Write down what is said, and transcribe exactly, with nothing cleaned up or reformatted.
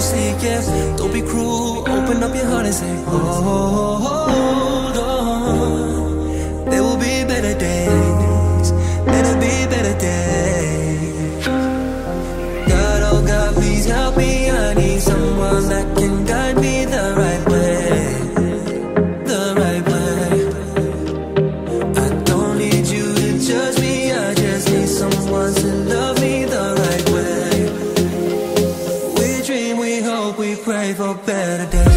honestly, yeah. Don't be cruel, open up your heart and say, hold on. There will be better days, better be better days. God, oh God, please help me. I need someone that can guide me the right way, the right way. I don't need you to judge me, I just need someone to love me the right way. We dream, we hope, we pray for better days.